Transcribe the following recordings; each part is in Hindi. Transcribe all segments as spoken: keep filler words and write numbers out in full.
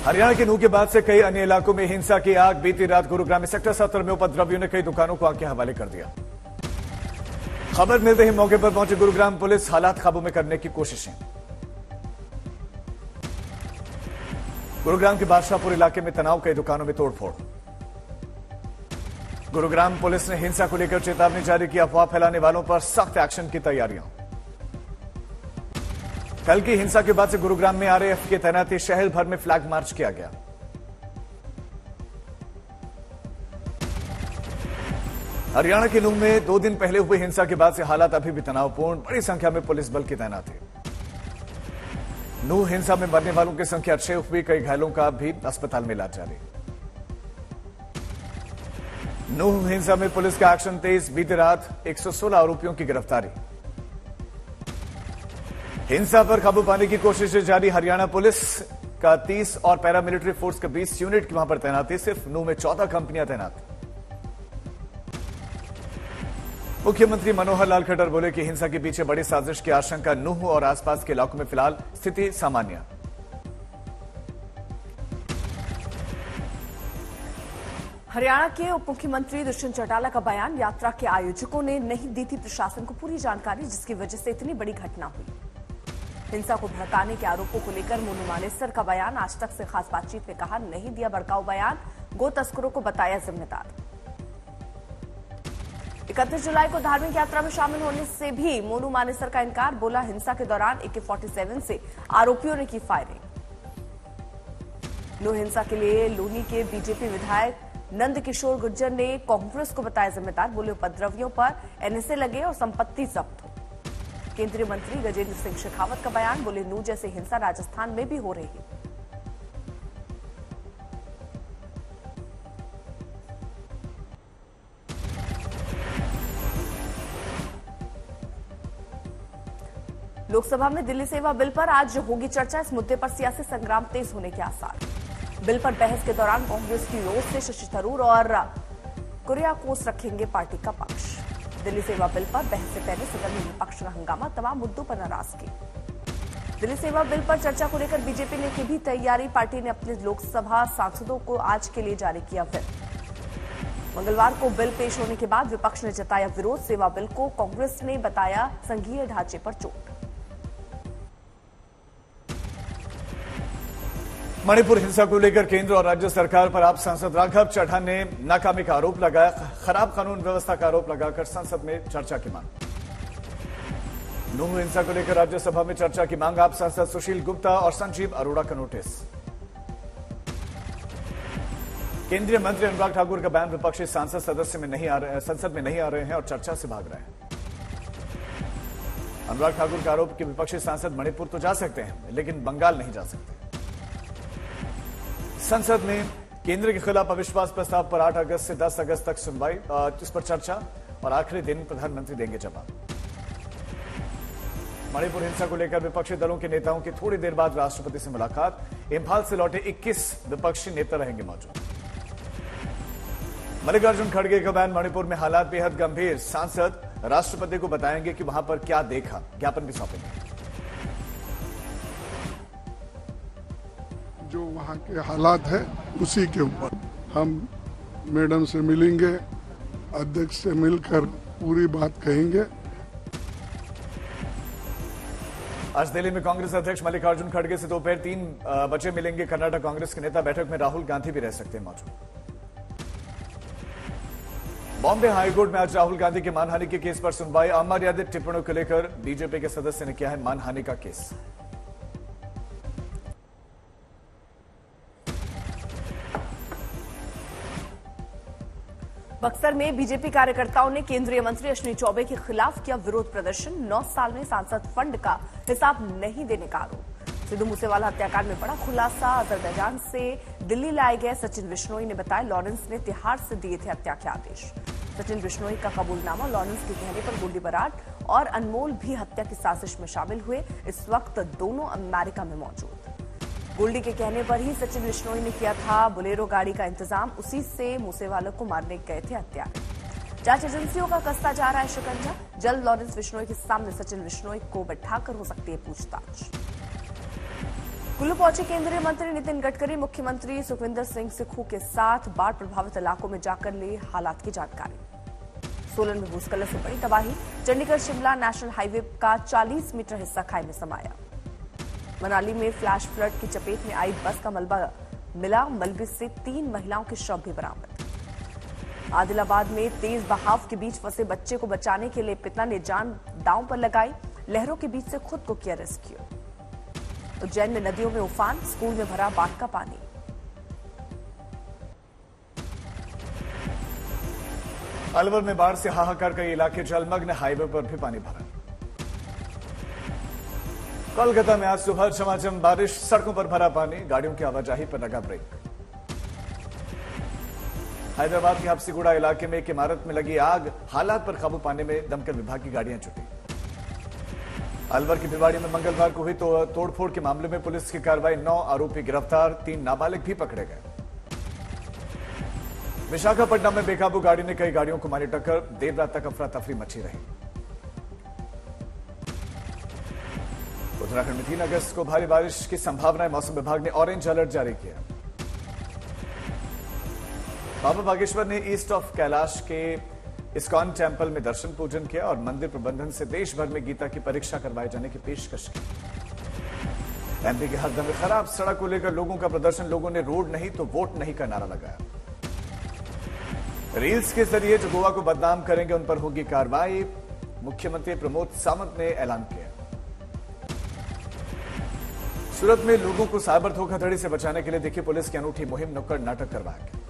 हरियाणा के नूह के बाद से कई अन्य इलाकों में हिंसा की आग। बीती रात गुरुग्राम में सेक्टर सत्रह में उपद्रवियों ने कई दुकानों को आग के हवाले कर दिया। खबर मिलते ही मौके पर पहुंची गुरुग्राम पुलिस, हालात काबू में करने की कोशिशें। गुरुग्राम के बादशाहपुर इलाके में तनाव, कई दुकानों में तोड़फोड़। गुरुग्राम पुलिस ने हिंसा को लेकर चेतावनी जारी की, अफवाह फैलाने वालों पर सख्त एक्शन की तैयारियां। कल की हिंसा के बाद से गुरुग्राम में आरएएफ की तैनाती, शहर भर में फ्लैग मार्च किया गया। हरियाणा के नूह में दो दिन पहले हुई हिंसा के बाद से हालात अभी भी तनावपूर्ण, बड़ी संख्या में पुलिस बल की तैनाती। नूह हिंसा में मरने वालों की संख्या छह हुई, कई घायलों का भी अस्पताल में इलाज जारी। नूह हिंसा में पुलिस का एक्शन तेज, बीती रात एक सौ सोलह आरोपियों की गिरफ्तारी। हिंसा पर काबू पाने की कोशिशें जारी। हरियाणा पुलिस का तीस और पैरामिलिट्री फोर्स का बीस यूनिट की वहां पर तैनाती, सिर्फ नूह में चौदह कंपनियां तैनात। मुख्यमंत्री मनोहर लाल खट्टर बोले कि हिंसा के पीछे बड़ी साजिश की आशंका। नूह और आसपास के इलाकों में फिलहाल स्थिति सामान्य। हरियाणा के उप मुख्यमंत्री दुष्यंत चौटाला का बयान, यात्रा के आयोजकों ने नहीं दी थी प्रशासन को पूरी जानकारी, जिसकी वजह से इतनी बड़ी घटना हुई। हिंसा को भड़काने के आरोपों को लेकर मोनू मानेसर का बयान, आज तक से खास बातचीत में कहा नहीं दिया भड़काऊ बयान, गो तस्करों को बताया जिम्मेदार। इकतीस जुलाई को धार्मिक यात्रा में शामिल होने से भी मोनू मानेसर का इनकार, बोला हिंसा के दौरान ए के सैंतालीस से आरोपियों ने की फायरिंग। नूह हिंसा के लिए लूनी के बीजेपी विधायक नंद किशोर गुर्जर ने कांग्रेस को बताया जिम्मेदार, बोले उपद्रवियों पर एनएसए लगे और संपत्ति जब्त हो। केंद्रीय मंत्री गजेंद्र सिंह शेखावत का बयान, बोले नूह जैसे हिंसा राजस्थान में भी हो रही है। लोकसभा में दिल्ली सेवा बिल पर आज होगी चर्चा, इस मुद्दे पर सियासी संग्राम तेज होने के आसार। बिल पर बहस के दौरान कांग्रेस की ओर से शशि थरूर और कुरियाकोस रखेंगे पार्टी का पक्ष। दिल्ली सेवा बिल पर बहस से पहले सदन में विपक्ष का हंगामा, तमाम मुद्दों पर नाराजगी। दिल्ली सेवा बिल पर चर्चा को लेकर बीजेपी ने की भी तैयारी, पार्टी ने अपने लोकसभा सांसदों को आज के लिए जारी किया व्हिप। मंगलवार को बिल पेश होने के बाद विपक्ष ने जताया विरोध, सेवा बिल को कांग्रेस ने बताया संघीय ढांचे पर चोट। मणिपुर हिंसा को लेकर केंद्र और राज्य सरकार पर आप सांसद राघव चड्ढा ने नाकामी का आरोप लगाया, खराब कानून व्यवस्था का आरोप लगाकर संसद में चर्चा की मांग। नूह हिंसा को लेकर राज्यसभा में चर्चा की मांग, आप सांसद सुशील गुप्ता और संजीव अरोड़ा का नोटिस। केंद्रीय मंत्री अनुराग ठाकुर का बयान, विपक्षी सांसद सदस्य में नहीं आ रहे संसद में नहीं आ रहे हैं और चर्चा से भाग रहे हैं। अनुराग ठाकुर का आरोप कि विपक्षी सांसद मणिपुर तो जा सकते हैं लेकिन बंगाल नहीं जा सकते। संसद में केंद्र के खिलाफ अविश्वास प्रस्ताव पर आठ अगस्त से दस अगस्त तक सुनवाई, इस पर चर्चा और आखिरी दिन प्रधानमंत्री देंगे जवाब। मणिपुर हिंसा को लेकर विपक्षी दलों के नेताओं की थोड़ी देर बाद राष्ट्रपति से मुलाकात, इंफाल से लौटे इक्कीस विपक्षी नेता रहेंगे मौजूद। मल्लिकार्जुन खड़गे का बयान, मणिपुर में हालात बेहद गंभीर, सांसद राष्ट्रपति को बताएंगे कि वहां पर क्या देखा, ज्ञापन भी सौंपेंगे। जो वहाँ के हालात है उसी के ऊपर हम मैडम से मिलेंगे, अध्यक्ष से मिलकर पूरी बात कहेंगे। आज दिल्ली में कांग्रेस अध्यक्ष मल्लिकार्जुन खड़गे से दोपहर तीन बजे मिलेंगे कर्नाटक कांग्रेस के नेता, बैठक में राहुल गांधी भी रह सकते हैं मौजूद। बॉम्बे हाईकोर्ट में आज राहुल गांधी के मानहानि के केस पर सुनवाई, अमर्यादित टिप्पणियों को लेकर बीजेपी के सदस्य ने किया है मानहानि का केस। बक्सर में बीजेपी कार्यकर्ताओं ने केंद्रीय मंत्री अश्विनी चौबे के खिलाफ किया विरोध प्रदर्शन, नौ साल में सांसद फंड का हिसाब नहीं देने का आरोप। सिद्धू मूसेवाला हत्याकांड में बड़ा खुलासा, अजरबैजान से दिल्ली लाए गए सचिन बिश्नोई ने बताया लॉरेंस ने तिहाड़ से दिए थे हत्या के आदेश। सचिन बिश्नोई का कबूलनामा, लॉरेंस के कहने पर गोल्डी बराड और अनमोल भी हत्या की साजिश में शामिल हुए, इस वक्त दोनों अमेरिका में मौजूद। गोल्डी के कहने पर ही सचिन बिश्नोई ने किया था बोलेरो गाड़ी का इंतजाम, उसी से मूसेवाला को मारने गए थे हत्यारे। जांच एजेंसियों का कसता जा रहा है शिकंजा, जल्द लॉरेंस बिश्नोई के सामने सचिन बिश्नोई को बैठाकर हो सकती है पूछताछ। कुल्लू पहुंचे केंद्रीय मंत्री नितिन गडकरी। मुख्यमंत्री सुखविंदर सिंह सुक्खू के साथ बाढ़ प्रभावित इलाकों में जाकर ली हालात की जानकारी। सोलन में भूस्खलन से बड़ी तबाही। चंडीगढ़ शिमला नेशनल हाईवे का चालीस मीटर हिस्सा खाई में समाया। मनाली में फ्लैश फ्लड की चपेट में आई बस का मलबा मिला। मलबे से तीन महिलाओं के शव भी बरामद। आदिलाबाद में तेज बहाव के बीच फंसे बच्चे को बचाने के लिए पिता ने जान दांव पर लगाई। लहरों के बीच से खुद को किया रेस्क्यू। उज्जैन में नदियों में उफान। स्कूल में भरा बाढ़ का पानी। अलवर में बाढ़ से हाहाकार, कई इलाके जलमग्न। हाईवे पर भी पानी भरा। कोलकाता में आज सुबह झमाझम बारिश। सड़कों पर भरा पानी। गाड़ियों की आवाजाही पर लगा ब्रेक। हैदराबाद के हबसीगुड़ा इलाके में एक इमारत में लगी आग। हालात पर काबू पाने में दमकल विभाग की गाड़ियां जुटी। अलवर की भिवाड़ी में मंगलवार को हुई तो तोड़फोड़ के मामले में पुलिस की कार्रवाई। नौ आरोपी गिरफ्तार। तीन नाबालिग भी पकड़े गए। विशाखापट्टनम में बेकाबू गाड़ी ने कई गाड़ियों को मारी टक्कर। देर रात तक अफरा तफरी मची रही। उत्तराखंड में तीन अगस्त को भारी बारिश की संभावना है। मौसम विभाग ने ऑरेंज अलर्ट जारी किया। बाबा बागेश्वर ने ईस्ट ऑफ कैलाश के इस्कॉन टेम्पल में दर्शन पूजन किया और मंदिर प्रबंधन से देश भर में गीता की परीक्षा करवाए जाने की पेशकश की। एमपी के हरदा में खराब सड़क को लेकर लोगों का प्रदर्शन। लोगों ने रोड नहीं तो वोट नहीं का नारा लगाया। रील्स के जरिए जो गोवा को बदनाम करेंगे उन पर होगी कार्रवाई। मुख्यमंत्री प्रमोद सावंत ने ऐलान किया। सूरत में लोगों को साइबर धोखाधड़ी से बचाने के लिए देखी पुलिस की अनूठी मुहिम। नुक्कड़ नाटक करवाया गया।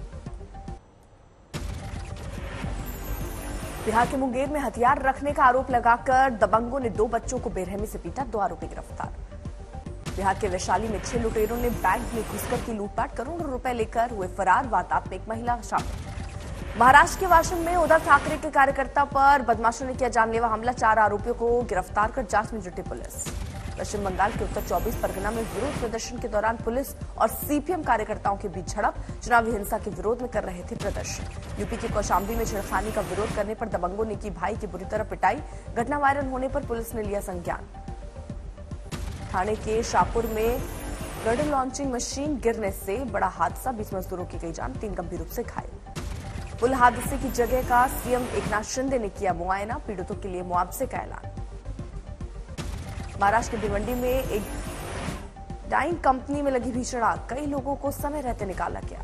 बिहार के मुंगेर में हथियार रखने का आरोप लगाकर दबंगों ने दो बच्चों को बेरहमी से पीटा। दो आरोपी गिरफ्तार। बिहार के वैशाली में छह लुटेरों ने बैंक में घुसकर की लूटपाट। करोड़ों रुपए लेकर हुए फरार। वारदात में एक महिला शामिल। महाराष्ट्र के वाशिम में उद्धव ठाकरे के कार्यकर्ता पर बदमाशों ने किया जानलेवा हमला। चार आरोपियों को गिरफ्तार कर जांच में जुटी पुलिस। पश्चिम बंगाल के उत्तर चौबीस परगना में विरोध प्रदर्शन के दौरान पुलिस और सीपीएम कार्यकर्ताओं के बीच झड़प। चुनावी हिंसा के विरोध में कर रहे थे प्रदर्शन। यूपी के कौशाम्बी में छेड़खानी का विरोध करने पर दबंगों ने की भाई की बुरी तरह पिटाई। घटना वायरल होने पर पुलिस ने लिया संज्ञान। थाने के शाहपुर में गड़ लॉन्चिंग मशीन गिरने से बड़ा हादसा। बीस मजदूरों की गई जान। तीन गंभीर रूप से घायल। पुल हादसे की जगह का सीएम एकनाथ शिंदे ने किया मुआयना। पीड़ितों के लिए मुआवजे का ऐलान। महाराष्ट्र के भिवंडी में एक डाइंग कंपनी में लगी भीषण आग। कई लोगों को समय रहते निकाला गया।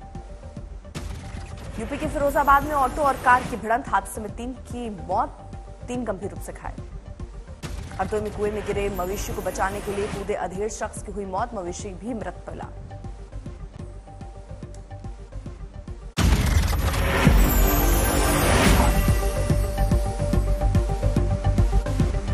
यूपी के फिरोजाबाद में ऑटो और कार की भिड़ंत। हादसे में तीन की मौत। तीन गंभीर रूप से घायल। हरदोई में कुएं में गिरे मवेशी को बचाने के लिए कूदे अधेड़ शख्स की हुई मौत। मवेशी भी मृत मिला।